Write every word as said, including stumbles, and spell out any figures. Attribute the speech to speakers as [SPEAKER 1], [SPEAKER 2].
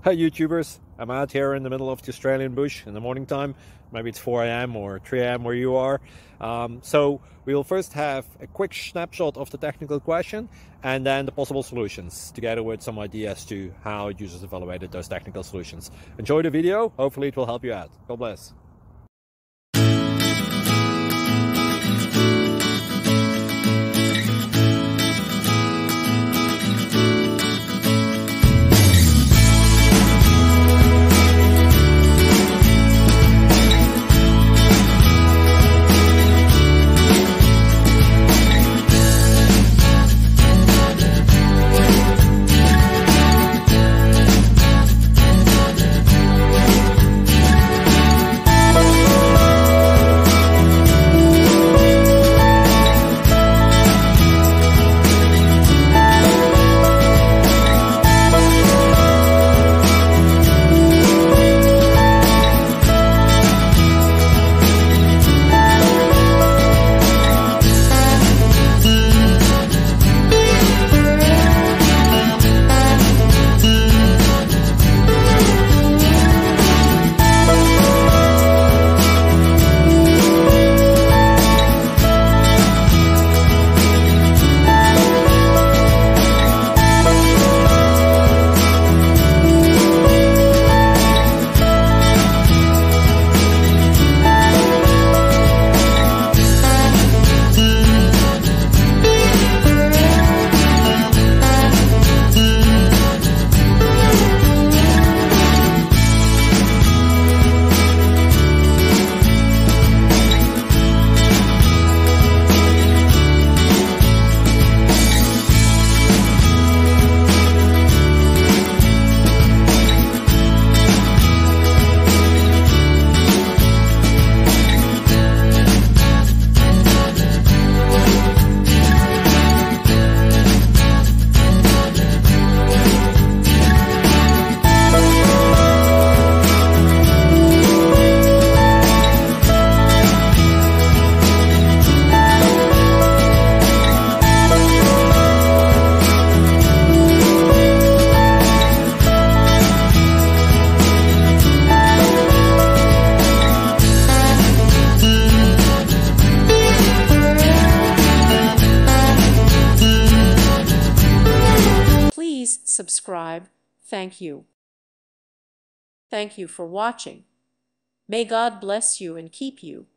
[SPEAKER 1] Hi YouTubers, I'm out here in the middle of the Australian bush in the morning time. Maybe it's four A M or three A M where you are. Um, so we will first have a quick snapshot of the technical question and then the possible solutions, together with some ideas to how users evaluated those technical solutions. Enjoy the video, hopefully it will help you out. God bless.
[SPEAKER 2] Please subscribe. Thank you. Thank you for watching. May God bless you and keep you.